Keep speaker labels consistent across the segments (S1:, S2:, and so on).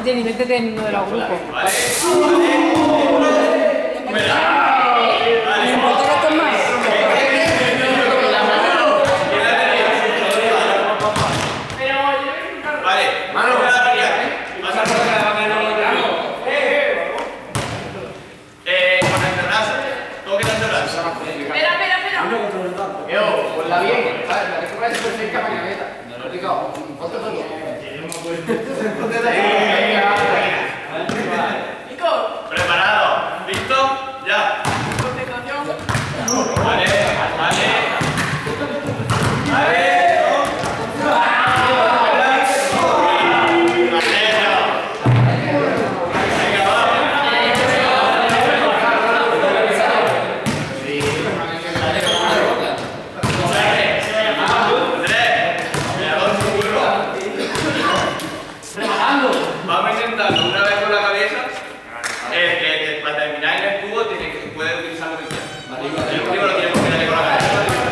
S1: Jenny, métete en uno de los grupos.
S2: Vale.
S1: ¿Me importa que esto es más?
S2: Vale, mano, vas a con antebrazo. ¿Cómo que te antebrazo?
S3: Espera.
S4: Ponla bien, ¿sabes? La que se parece perfecta para que meta. No lo digo, ponte todo bien.
S3: Nico.
S2: Preparado. ¿Listo? Ya.
S3: Concentración.
S2: Vale. Vamos a intentarlo una vez con la cabeza. Que para terminar en el cubo puede utilizar lo que quiera. El último lo tiene que tirarle con la cabeza.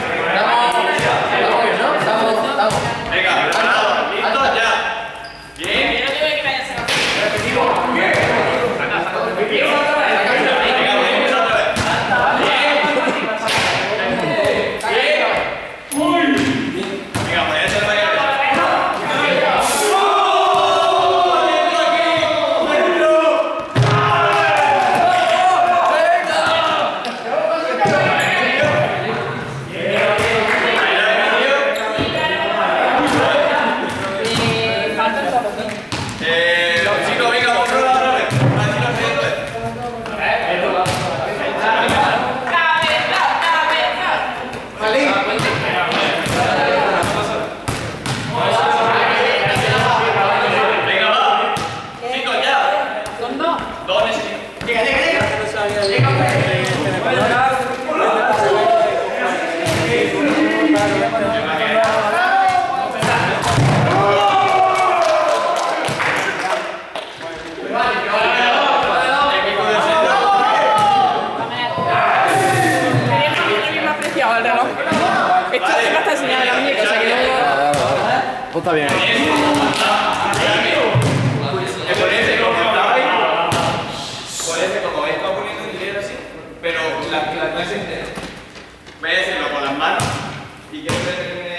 S2: Venga, preparado. ¿Listo? Ya. Bien.
S3: Yo no digo que vaya a ser así.
S2: Venga, voy a empezar otra vez. Venga, voy a hacer la cabeza. Chicos, venga, vamos a probar otra vez. Así lo hacéis otra vez. Venga, va. Chicos, ya.
S1: Son dos.
S2: Dos necesito.
S1: Esto es hasta enseñar la muñeca, o sea que luego...
S4: Pues está bien.
S2: Como veis, va poniendo un dinero así, pero la clase entera. Voy a hacerlo con las manos y quiero que termine